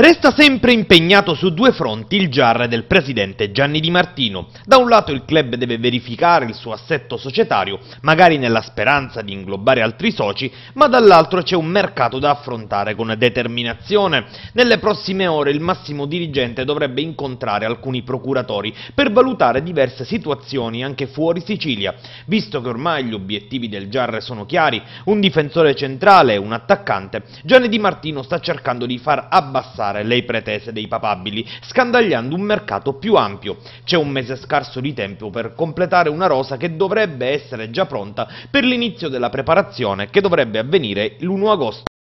Resta sempre impegnato su due fronti il GIAR del presidente Gianni Di Martino. Da un lato il club deve verificare il suo assetto societario, magari nella speranza di inglobare altri soci, ma dall'altro c'è un mercato da affrontare con determinazione. Nelle prossime ore il massimo dirigente dovrebbe incontrare alcuni procuratori per valutare diverse situazioni anche fuori Sicilia, visto che ormai gli obiettivi del GIAR sono chiari, un difensore centrale e un attaccante. Gianni Di Martino sta cercando di far abbassare le pretese dei papabili, scandagliando un mercato più ampio. C'è un mese scarso di tempo per completare una rosa che dovrebbe essere già pronta per l'inizio della preparazione che dovrebbe avvenire l'1 agosto.